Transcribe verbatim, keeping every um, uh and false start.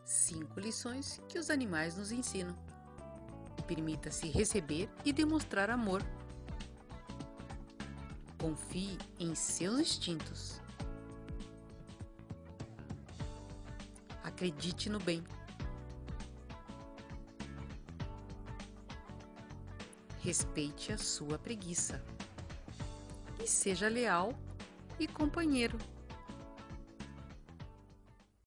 Cinco lições que os animais nos ensinam. Permita-se receber e demonstrar amor. Confie em seus instintos. Acredite no bem. Respeite a sua preguiça. E seja leal e companheiro.